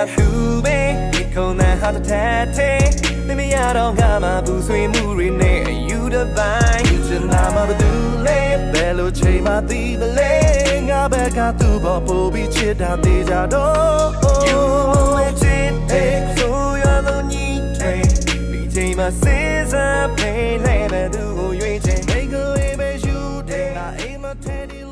သူပဲဒီခုံးဟာတစ်ထက်သေးမမရတော့ငါမှဘူးဆွေးမှုတွေနဲ့ယူတစ်ပိုင်းယူချင်တာမှဘာလို့လဲဘယ်လိုချိန်မှသိမလဲငါဘက်ကသူ့ဘောပို့ပြီးချစ်တာသေးကြတော့ You won't take so you're the needဒီချိန်မှစဉ်းစားပေးလဲပဲသူကိုရွေးချယ် Make a way ပဲယူတယ်ငါအိမ်မထဲ